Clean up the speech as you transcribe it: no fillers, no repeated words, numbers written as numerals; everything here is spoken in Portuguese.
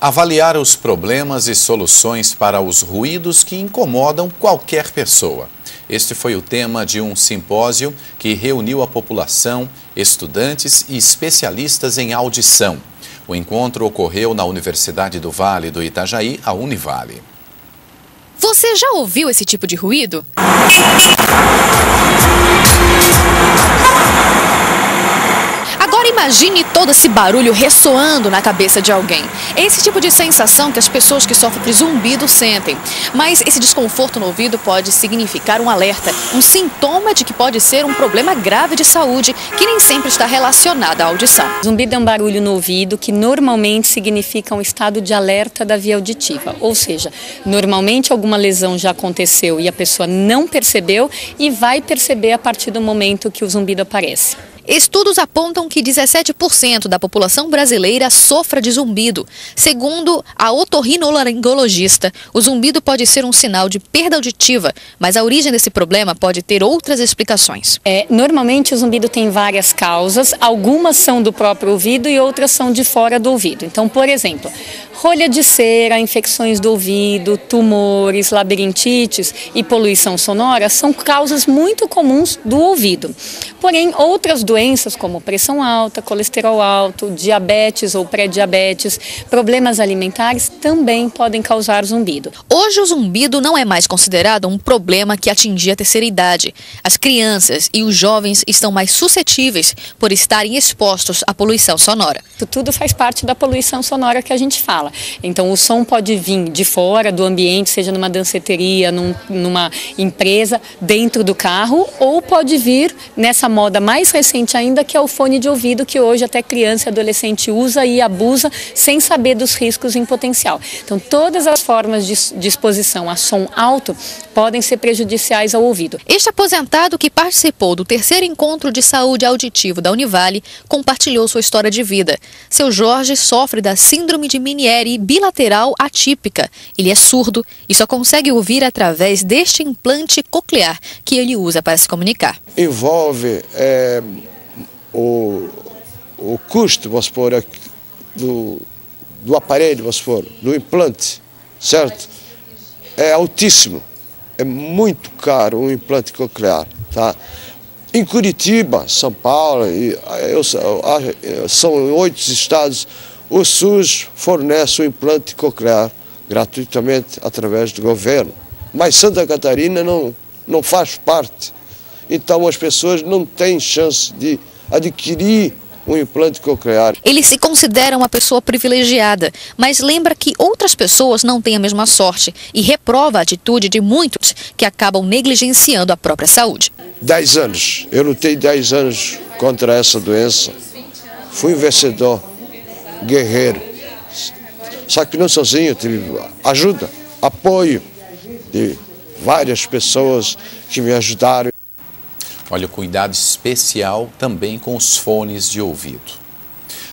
Avaliar os problemas e soluções para os ruídos que incomodam qualquer pessoa. Este foi o tema de um simpósio que reuniu a população, estudantes e especialistas em audição. O encontro ocorreu na Universidade do Vale do Itajaí, a Univale. Você já ouviu esse tipo de ruído? Agora imagine todo esse barulho ressoando na cabeça de alguém. É esse tipo de sensação que as pessoas que sofrem de zumbido sentem. Mas esse desconforto no ouvido pode significar um alerta, um sintoma de que pode ser um problema grave de saúde que nem sempre está relacionado à audição. Zumbido é um barulho no ouvido que normalmente significa um estado de alerta da via auditiva. Ou seja, normalmente alguma lesão já aconteceu e a pessoa não percebeu e vai perceber a partir do momento que o zumbido aparece. Estudos apontam que 17% da população brasileira sofre de zumbido. Segundo a otorrinolaringologista, o zumbido pode ser um sinal de perda auditiva, mas a origem desse problema pode ter outras explicações. Normalmente o zumbido tem várias causas, algumas são do próprio ouvido e outras são de fora do ouvido. Então, por exemplo, rolha de cera, infecções do ouvido, tumores, labirintites e poluição sonora são causas muito comuns do ouvido. Porém, outras doenças como pressão alta, colesterol alto, diabetes ou pré-diabetes, problemas alimentares também podem causar zumbido. Hoje o zumbido não é mais considerado um problema que atingia a terceira idade. As crianças e os jovens estão mais suscetíveis por estarem expostos à poluição sonora. Tudo faz parte da poluição sonora que a gente fala. Então o som pode vir de fora do ambiente, seja numa danceteria, numa empresa, dentro do carro, ou pode vir nessa moda mais recente ainda, que é o fone de ouvido, que hoje até criança e adolescente usa e abusa sem saber dos riscos em potencial. Então todas as formas de exposição a som alto podem ser prejudiciais ao ouvido. Este aposentado que participou do terceiro encontro de saúde auditivo da Univale compartilhou sua história de vida. Seu Jorge sofre da síndrome de Meniere bilateral atípica. Ele é surdo e só consegue ouvir através deste implante coclear que ele usa para se comunicar. Envolve o custo, vamos supor, do aparelho, vamos supor, do implante, certo? É altíssimo, é muito caro um implante coclear, tá? Em Curitiba, São Paulo, são 8 estados, o SUS fornece o implante coclear gratuitamente através do governo, mas Santa Catarina não faz parte. Então as pessoas não têm chance de adquirir um implante coclear. Ele se considera uma pessoa privilegiada, mas lembra que outras pessoas não têm a mesma sorte e reprova a atitude de muitos que acabam negligenciando a própria saúde. 10 anos, eu lutei 10 anos contra essa doença, fui um vencedor, guerreiro, só que não sozinho, tive ajuda, apoio de várias pessoas que me ajudaram. Olha, cuidado especial também com os fones de ouvido.